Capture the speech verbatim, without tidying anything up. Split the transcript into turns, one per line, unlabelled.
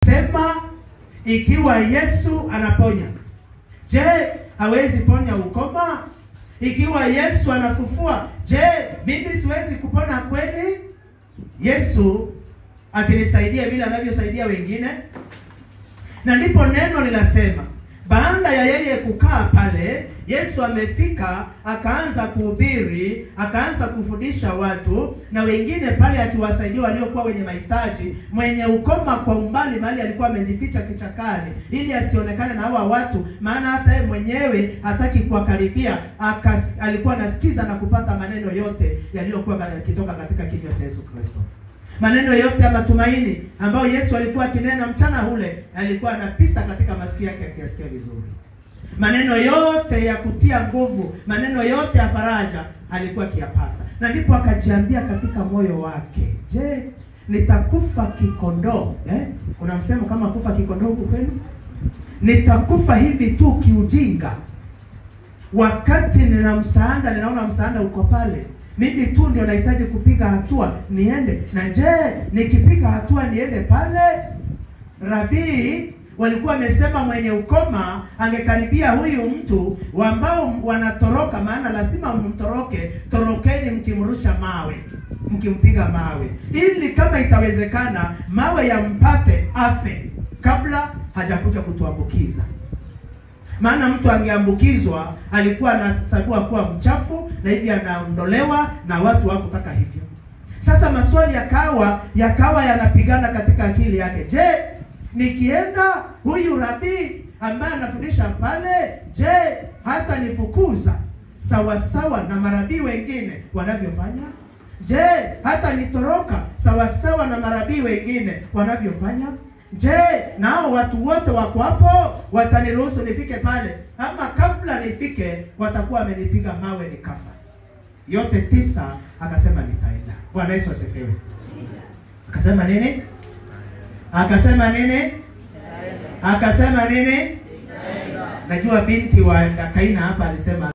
Akasema ikiwa Yesu anaponya, je, hawezi ponya ukoma? Ikiwa Yesu anafufua, je, mimi siwezi kupona kweli? Yesu akinisaidia vile anavyosaidia wengine. Na ndipo neno linasema baada ya yeye kukaa pale, Yesu amefika, akaanza kuhubiri, akaanza kufundisha watu, na wengine pale akiwasaidia waliokuwa wenye mahitaji. Mwenye ukoma kwa umbali mahali alikuwa amejificha kichakani ili asionekane na hawa watu, maana hata yeye mwenyewe hataki kuwakaribia. Alikuwa anasikiza na kupata maneno yote yaliyokuwa yakitoka katika kinywa cha Yesu Kristo. Maneno yote ya matumaini ambayo Yesu alikuwa akinena mchana ule, alikuwa anapita katika masikio yake akisikia vizuri. Maneno yote ya kutia nguvu, maneno yote ya faraja alikuwa akiyapata. Na ndipo akajiambia katika moyo wake, je, nitakufa kikondoo? Eh? Kuna msemo kama kufa kikondoo huko kwenu? Nitakufa hivi tu kiujinga, wakati nina msaada, ninaona msaada uko pale. Mimi tu ndio nahitaji kupiga hatua niende. Na je, nikipiga hatua niende pale? Rabii walikuwa wamesema mwenye ukoma angekaribia huyu mtu ambao wanatoroka, maana lazima mtoroke. Torokeni mkimrusha mawe, mkimpiga mawe, ili kama itawezekana mawe yampate afe kabla hajakuja kutuambukiza. Maana mtu angeambukizwa alikuwa anahesabiwa kuwa mchafu na hivi anaondolewa, na watu hawakutaka hivyo. Sasa maswali yakawa yakawa yanapigana katika akili yake. Je, nikienda huyu rabii ambaye anafundisha pale, je, hata nifukuza sawa sawa na marabii wengine wanavyofanya? Je, hata nitoroka sawa sawa na marabii wengine wanavyofanya? Je, nao watu wote wako hapo wataniruhusu nifike pale, ama kabla nifike watakuwa wamenipiga mawe nikafa? Yote tisa akasema nitaenda. Bwana Yesu asifiwe. Akasema nini? Akasema nini? Akasema nini? Najua binti wa Kaina hapa alisema